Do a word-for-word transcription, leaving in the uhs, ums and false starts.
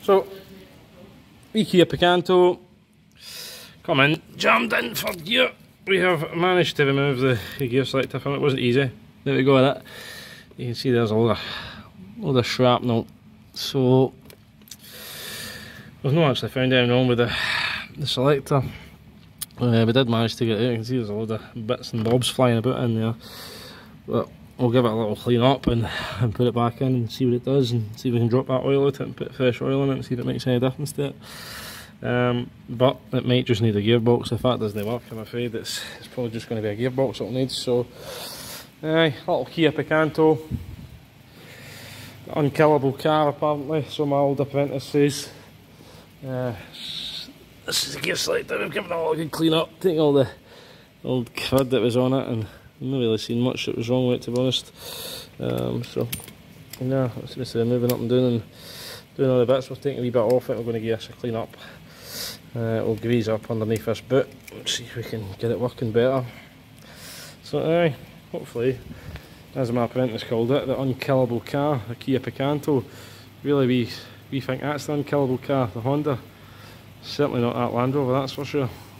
So, we Kia Picanto, come in, jammed in for gear. We have managed to remove the, the gear selector from it. It wasn't easy. There we go with that. You can see there's a load of, load of shrapnel. So, we've not actually found anything wrong with the, the selector. Uh, we did manage to get it out. You can see there's a load of bits and bobs flying about in there. But we'll give it a little clean up and, and put it back in and see what it does, and see if we can drop that oil out it and put fresh oil in it and see if it makes any difference to it. Um, but it might just need a gearbox. If that doesn't work, I'm afraid it's, it's probably just going to be a gearbox it'll need. So, aye, little Kia Picanto, unkillable car apparently, so my old apprentice says. Uh, this is the gear selector. We've given it all a good clean up, taking all the old crud that was on it, and I've not really seen much that was wrong with it, to be honest. Um, so, yeah, it's just uh, moving up and down and doing all the bits. We're taking a wee bit off it. We're going to give us a clean up. Uh, we'll grease up underneath this boot and see if we can get it working better. So, aye, hopefully, as my apprentice called it, the unkillable car, the Kia Picanto. Really, we, we think that's the unkillable car, the Honda. Certainly not that Land Rover, that's for sure.